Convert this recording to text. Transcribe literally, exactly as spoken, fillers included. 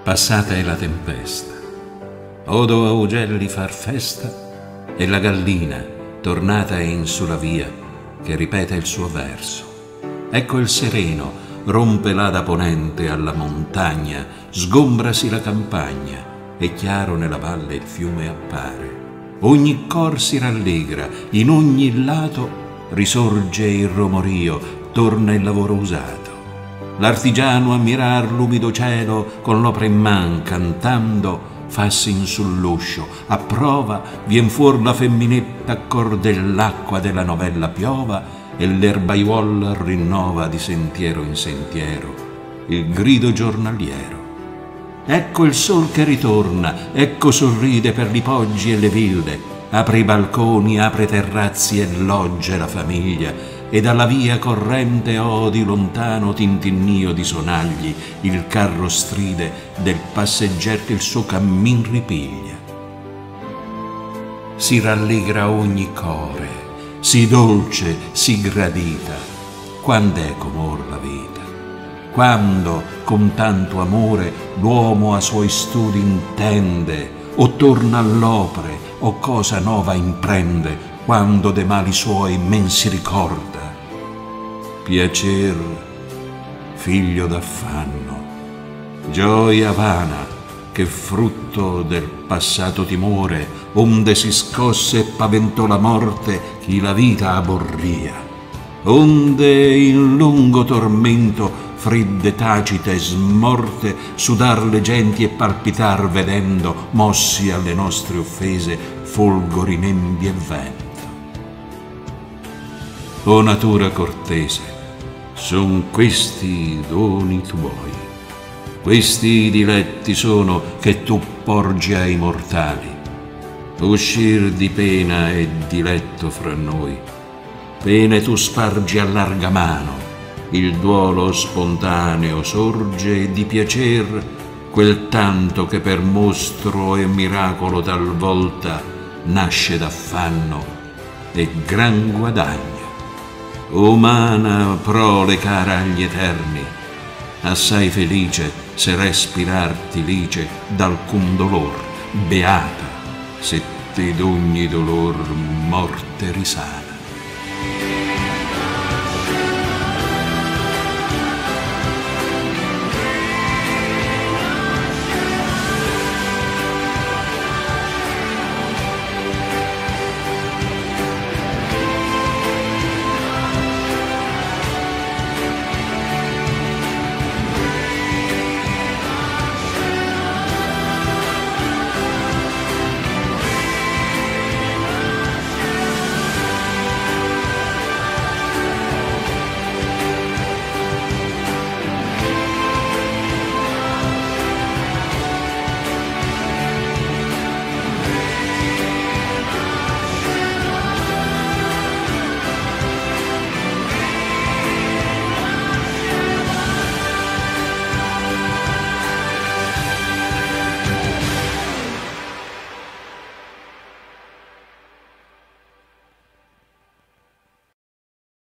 Passata è la tempesta, odo a ugelli far festa e la gallina, tornata è in sulla via, che ripete il suo verso. Ecco il sereno, rompe là da ponente alla montagna, sgombrasi la campagna, e chiaro nella valle il fiume appare. Ogni cor si rallegra, in ogni lato risorge il romorio, torna il lavoro usato. L'artigiano a mirar l'umido cielo con l'opra in man cantando fassin sull'uscio, a prova vien fuor la femminetta cor dell'acqua della novella piova e l'erbaiuol rinnova di sentiero in sentiero il grido giornaliero. Ecco il sol che ritorna, ecco sorride per li poggi e le ville, apre i balconi, apre i terrazzi e logge la famiglia, e dalla via corrente odi lontano tintinnio di sonagli, il carro stride del passegger che il suo cammin ripiglia. Si rallegra ogni core, si dolce, si gradita, quand'è com'or la vita, quando con tanto amore l'uomo a suoi studi intende, o torna all'opre, o cosa nova imprende, quando de mali suoi men si ricorda. Piacer, figlio d'affanno, gioia vana, che frutto del passato timore, onde si scosse e paventò la morte chi la vita aborria, onde in lungo tormento, fredde tacite e smorte, sudar le genti e palpitar vedendo, mossi alle nostre offese, folgori, nembi e vento. O natura cortese, son questi doni tuoi, questi diletti sono che tu porgi ai mortali. Uscir di pena e diletto fra noi, pene tu spargi a larga mano, il duolo spontaneo sorge e di piacer quel tanto che per mostro e miracolo talvolta nasce d'affanno e gran guadagno. Umana prole cara agli eterni, assai felice se respirarti lice d'alcun dolor, beata se te d'ogni dolor morte risani.